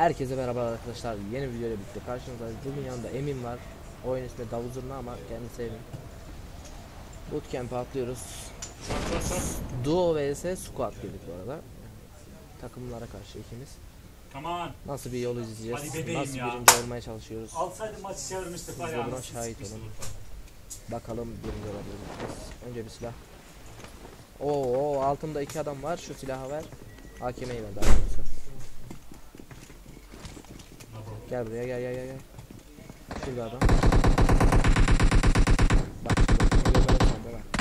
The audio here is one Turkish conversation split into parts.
Herkese merhaba arkadaşlar. Yeni bir videoyla birlikte karşınızdayız. Bugün yanında Emin var. Oyun ismi Davul Zurna ama kendisi Emin. Bootcamp'e atlıyoruz. Duo vs Squad girdik bu arada. Takımlara karşı ikimiz. Tamam. Nasıl bir yol izleyeceğiz? Nasıl ya. birinci olmaya çalışıyoruz? Alsaydı maçı çevirmiştik Siz de buna şahit olun. Bakalım birinci olabilir miyiz? Önce bir silah. Oo, altımda iki adam var. Şu silahı ver. AKM'yi ver daha doğrusu. Gel buraya gel. Şurada adam. Bak şurada sende var.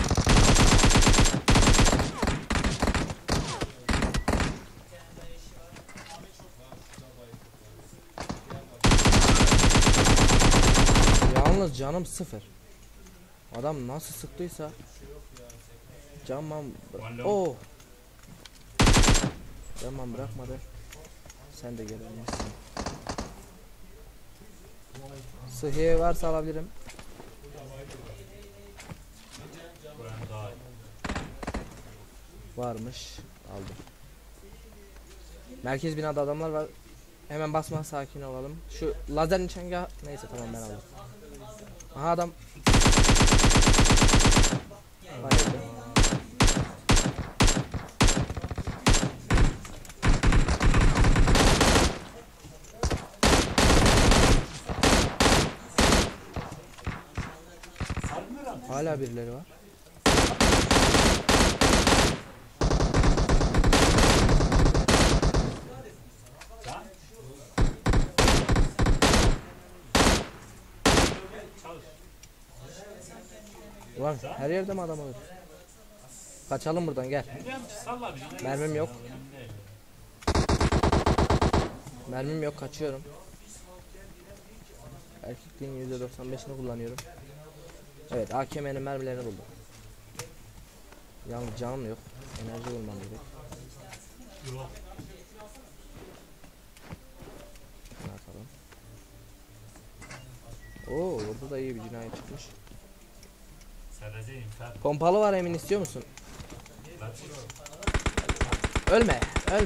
Yalnız canım sıfır. Adam nasıl sıktıysa canman oh. Canman bırakmadı. Sen de gelebilirsin. Sıhhiye varsa alabilirim. Varmış. Aldım. Merkez binada adamlar var. Hemen basma, sakin olalım. Şu lazer nişangahı neyse tamam ben aldım. Aha adam. Hayırlı. Hala birileri var. Ulan her yerde mi adam olur? Kaçalım buradan gel. Mermim yok. Mermim yok, kaçıyorum. Erkekliğin %95'ini kullanıyorum. Evet, AKM'nin mermilerini buldum. Yalnız canım yok. Enerji bulmam gerek. Ne yapalım? Oo, burada da iyi bir cinayet çıkmış. Pompalı var, Emin istiyor musun? Ölme.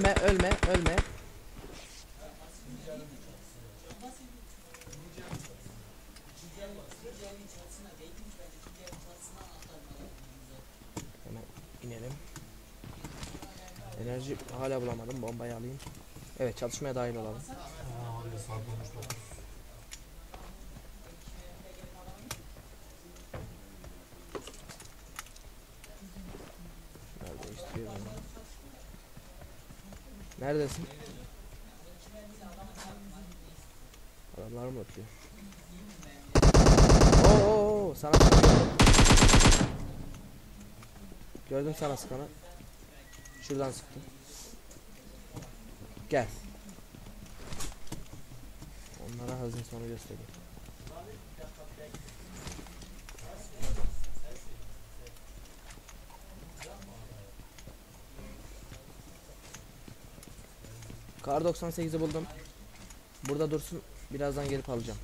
Hemen inelim. Enerji hala bulamadım. Bombayı alayım. Evet, çatışmaya dahil olalım. Neredesin? Adamlar mı atıyor? Oo, sana sıkanı. Gördüm sana sıkanı. Şuradan sıktım. Gel. Onlara hazin sonu göstereyim. Kar 98'i buldum. Burada dursun. Birazdan gelip alacağım.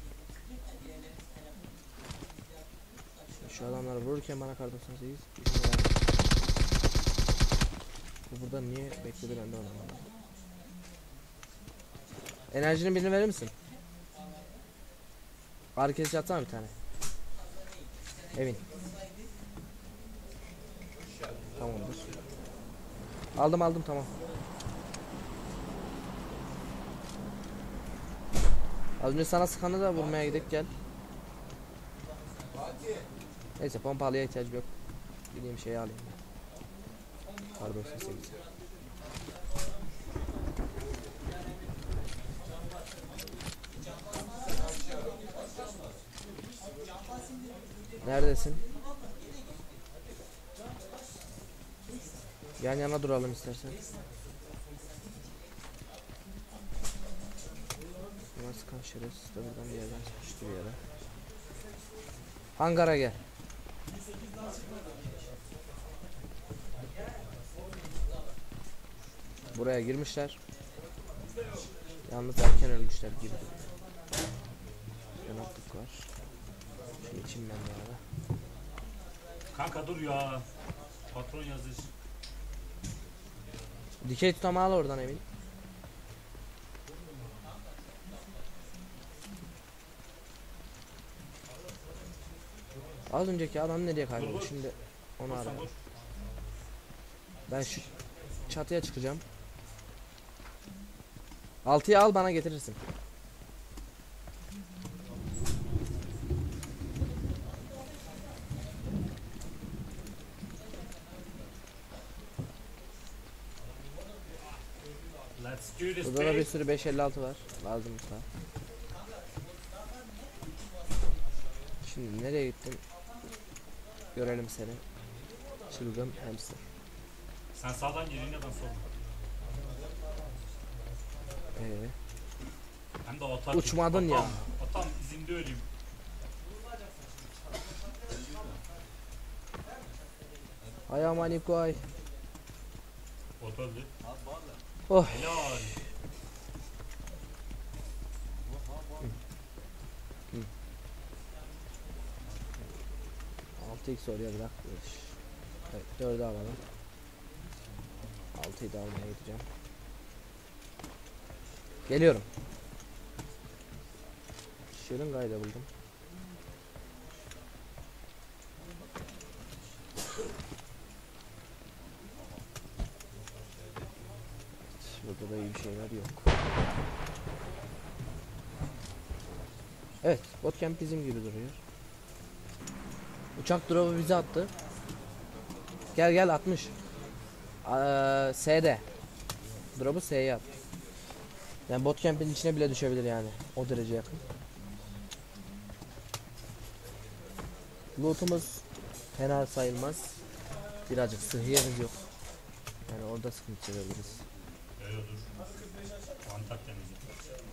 Şu adamları vururken bana kar 98. Bu burada niye bekledi, ben de anlamadım. Enerjinin birini verir misin? Ağrı kesici atsana bir tane. Emin. Tamamdır. Aldım tamam. Az önce sana sıkanı da vurmaya gidip gel. Neyse, pompalıya ihtiyacım yok. Gideyim şeyi alayım. Kar 98. Neredesin? Yan yana duralım istersen. Buna sıkan şerefsiz de buradan bir yerden sıkıştı bir yere. Hangara gel. Buraya girmişler. Yalnız erken ölmüşler gibi. Yanaklık var. Şu içim ben bu arada. Kanka dur ya. Patron yazış. Dikey tutamağı al oradan Emin. Az önceki adam nereye Vur, kayboldu? vur. Şimdi onu Vur sen arayalım. vur. Ben şu çatıya çıkacağım. 6'yı al bana getirirsin. Let's do this Burada da bir babe. sürü 556 var. Lazımsa. Şimdi nereye gittin? Görelim seni. Çılgın hamster. Sen sağdan yerine ben soldan. Hem de atar. Uçmadın ya. Atam izinde öleyim. Ay aman ikoy. Ot öldü. Oh. Helal. Altı x oraya bırakmış. Evet 4'ü alalım. 6'yı da almaya gideceğim. Geliyorum. Şırıngayı da buldum. Burada da iyi bir şeyler yok. Evet, bootcamp bizim gibi duruyor. Uçak drop'u bize attı. Gel gel 60. S'de. Drop'u S'ye at. Yani bootcamp'in içine bile düşebilir yani. O derece yakın. Loot'umuz fena sayılmaz. Birazcık sıhhiyemiz yok. Yani orada sıkıntı çekebiliriz. Yo dur. Antak temizlik.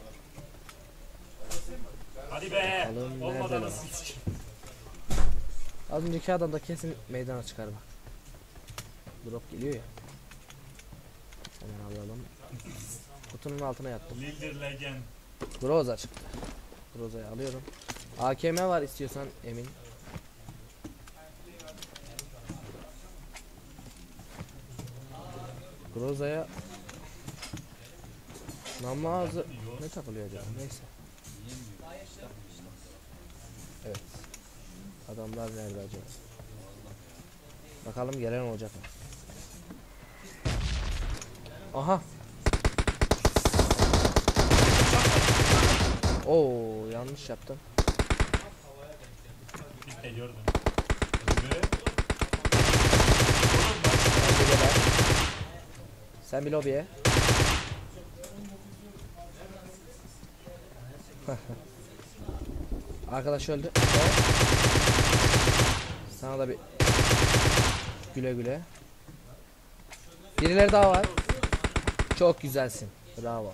Hadi be. Bakalım Olmadan nerede nasıl sıçayım? Az önceki adam da kesin meydana çıkar bak. Drop geliyor ya. Hemen alalım. Kutunun altına yattım. Leader Legend. Groza çıktı. Groza'yı alıyorum. AKM var istiyorsan Emin. Groza'ya namlu ağzı ne takılıyor acaba? Neyse. Evet. Adamlar nerede acaba? Bakalım gelen olacak mı? Aha. Oo yanlış yaptım. Bir de gördüm. Öbürü. Sen bir lobiye. Arkadaş öldü. Sana da bir güle güle. Birileri daha var. Çok güzelsin. Bravo.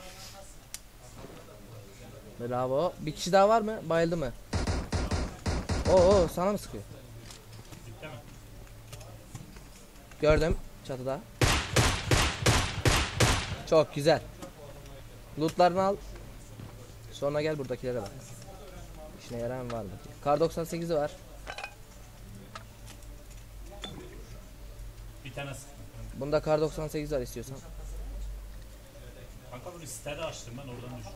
Bravo. Bir kişi daha var mı? Bayıldı mı? Oo sana mı sıkıyor? Bitti mi? Gördüm çatıda. Çok güzel. Lootlarını al. Sonra gel buradakilere bak. İşine yarayan var mı? Kar 98'i var. Bir tane sıktım. Bunda kar 98 var istiyorsan. Kanka bunu sitede açtım ben oradan düştüm.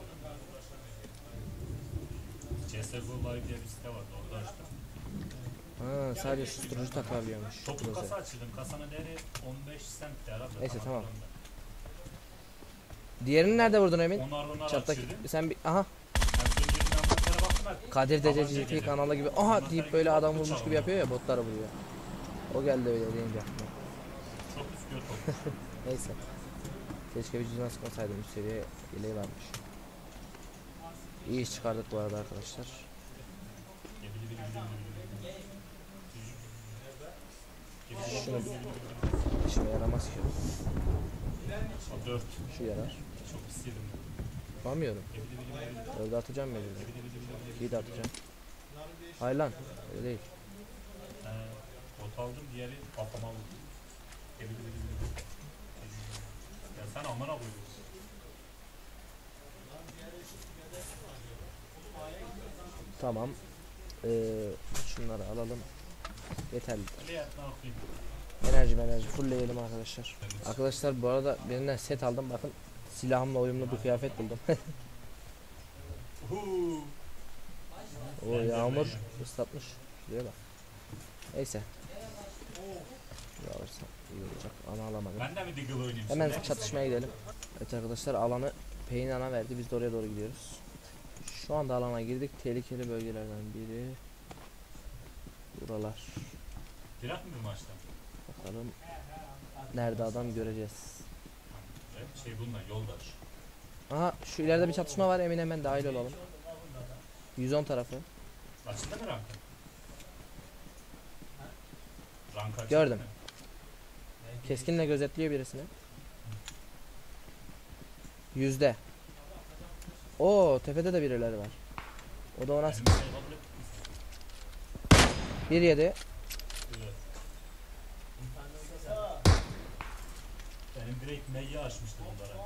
CSGO Live diye bir site vardı orada açtım. Ha, sadece susturucu takabiliyormuş. Toplu kasa açıldım. Kasanın değeri 15 centti herhalde. Neyse, tamam. hatırlamıyorum Diğerini nerede vurdun Emin? ben. Onlar Çattaki açıldı. sen bir aha Ben sonra envantere baktım. Kadir Tabanca Dececi geliyor. kanalı gibi aha deyip böyle adam vurmuş gibi yapıyor ya, botlara vuruyor. O geldi öyle deyince aklıma. Çok istiyor top. Neyse. Keşke vücuduna sıkmasaydım, üst seviye yeleği varmış. İyi iş çıkardık bu arada arkadaşlar. Şunu işime yaramaz ki. O 4. Şu yarar. Çok istedim. Yapamıyorum. Orada atacağım mecburen. İyi de atacağım. Hayır lan. Öyle değil. Bot aldım, diğeri kafama vurdu. Ya sen amına koyuyorsun. Tamam. Şunları alalım. Yeterli. Öyle yatma okuyayım. Enerji fullleyelim arkadaşlar. Arkadaşlar bu arada birinden set aldım. Bakın silahımla uyumlu bir kıyafet buldum. Huu. O yağmur ıslatmış. Şuraya bak. Neyse. Şurayı alırsam iyi olacak ama alamadım. Ben de mi Deagle oynayayım Hemen şimdi? çatışmaya gidelim. Evet arkadaşlar, alanı Peynana verdi. Biz de oraya doğru gidiyoruz. Şu anda alana girdik. Tehlikeli bölgelerden biri. Buralar. Girak mı bir maçta? Bakalım. Nerede adam göreceğiz. Evet, şey bununla yoldaş. Aha, şu ileride bir çatışma var. Emin, hemen dahil olalım. 110 tarafı. Açtı mı rankı? Rank açtı Gördüm. mı? Keskinle gözetliyor birisini. Yüzde. Oo, tepede de birileri var. O da ona Benim şey kabul et. 1 yedi. Evet. Benim direkt M'yi açmıştı bunlara.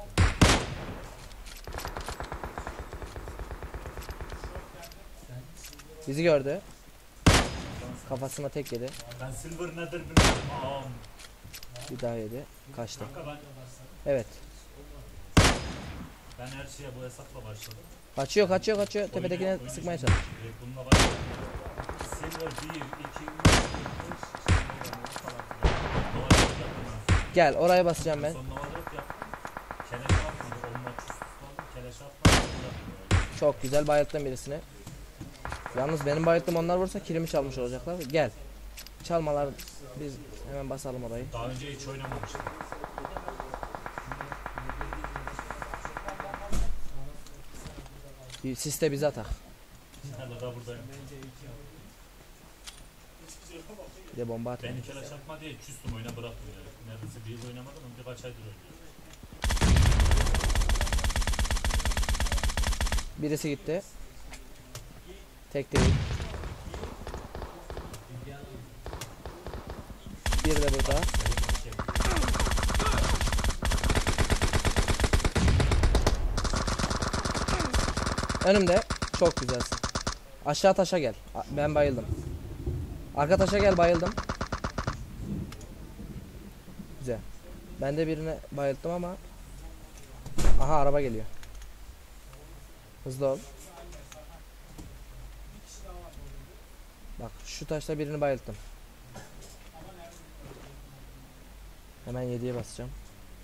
Bizi gördü. Kafasına tek yedi. Ben Silver nedir bilmiyorum. Ağam. Bir daha yedi. Kaçtı. Kanka Evet. ben her şeye bu hesapla başladım. Kaçıyor, kaçıyor, kaçıyor. Tepedekine Oyunu sıkmaya şimdi çalış. direkt bununla başladım. Silver 1, 2, 3, 4, Gel, oraya basacağım ben. Son numaralık yap. Keleş atmadı. Onunla tutmadım. Keleş atmadı. Çok güzel, bayılttım birisini. Yalnız benim bayılttım, onlar vursa kilimi çalmış olacaklar. Gel. Çalmalar, biz hemen basalım orayı. Daha önce hiç oynamamıştım. Bir siste bize atak. Hala da buradayım. Bir de bomba atayım. Beni keleş atma diye küstüm, oyuna bıraktım yani. Neredeyse bir yıl oynamadım ama birkaç aydır oynuyorum. Birisi gitti. Tek değil. Bir de burada. Önümde. Çok güzelsin. Aşağı taşa gel. Ben bayıldım. Arka taşa gel, bayıldım. Güzel. Ben de birine bayılttım ama. Aha, araba geliyor. Hızlı ol. Bak, şu taşta birini bayılttım. Hemen 7'ye basacağım.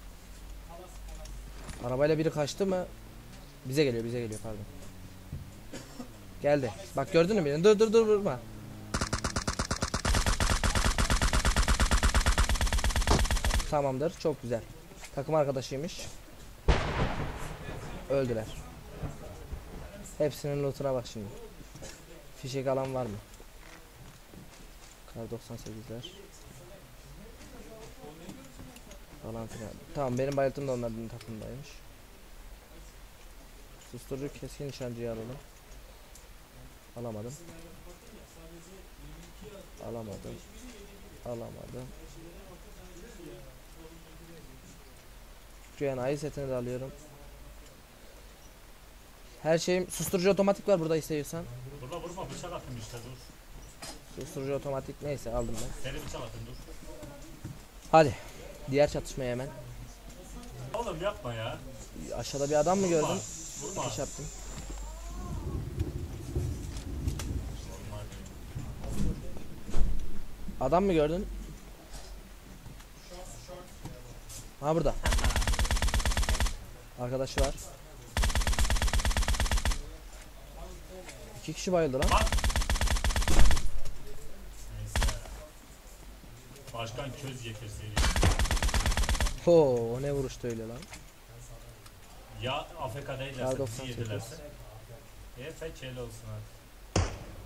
Arabayla biri kaçtı mı? Bize geliyor, bize geliyor, pardon. Geldi. Bak, gördün mü beni? Dur dur dur, vurma. Tamamdır, çok güzel. Takım arkadaşıymış. Öldüler. Hepsinin lootuna bak şimdi. Fişek alan var mı? Kar 98'ler. Falan filan. Tamam, benim bayıltım da onların takımdaymış. Susturucu keskin nişancıyı alalım. Alamadım. Alamadım. Alamadım. QNI setini de alıyorum. Her şeyim, susturucu otomatik var burada istiyorsan. Vurma vurma, bıçak attım işte, dur. Susturucu otomatik, neyse aldım ben. Seni bıçak attım, dur. Hadi. Diğer çatışmaya hemen. Oğlum yapma ya. Aşağıda bir adam mı gördün? Vurma. Ateş yaptım. Normal. Adam mı gördün? Ha, burada. Arkadaşı var. 2 kişi bayıldı lan. Bak. Neyse. Başkan köz getirseydi. Ho, o ne vuruştu öyle lan. Ya AFK Kar değillerse 98. bizi yedilerse. Fekeli olsun hadi.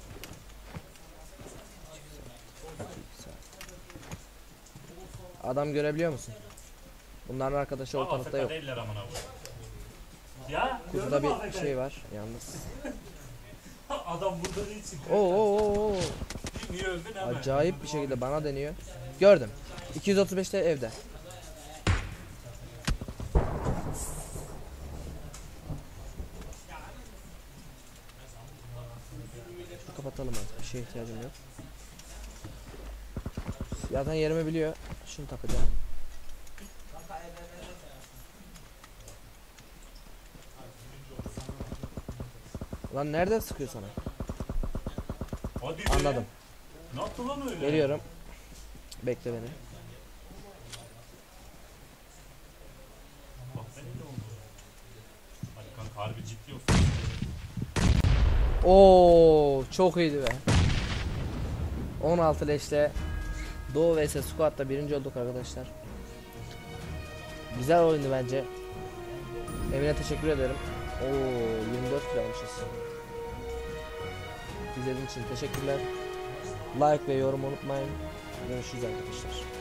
Adam görebiliyor musun? Bunların arkadaşı ortalıkta AFK yok. değiller amına koyayım. Ya Kutuda bir şey var yalnız. adam burada değil için. Oo. Niye öldün hemen? Acayip bir şekilde bana deniyor. Gördüm. 235'te evde. Şunu kapatalım artık. Bir şeye ihtiyacım yok. Zaten yerimi biliyor. Şunu takacağım. Lan nereden sıkıyor sana? Hadi be. Anladım. Ne yaptı lan öyle? Geliyorum. Bekle beni. Bak ben ne oldu? Hadi kanka harbi ciddi olsun. Oo, çok iyiydi be. 16 leşle Doğu vs Squad'da birinci olduk arkadaşlar. Güzel oyundu bence. Emine teşekkür ederim. Oo, 24 kilo almışız. İzlediğiniz için teşekkürler. Like ve yorum unutmayın. Görüşürüz arkadaşlar.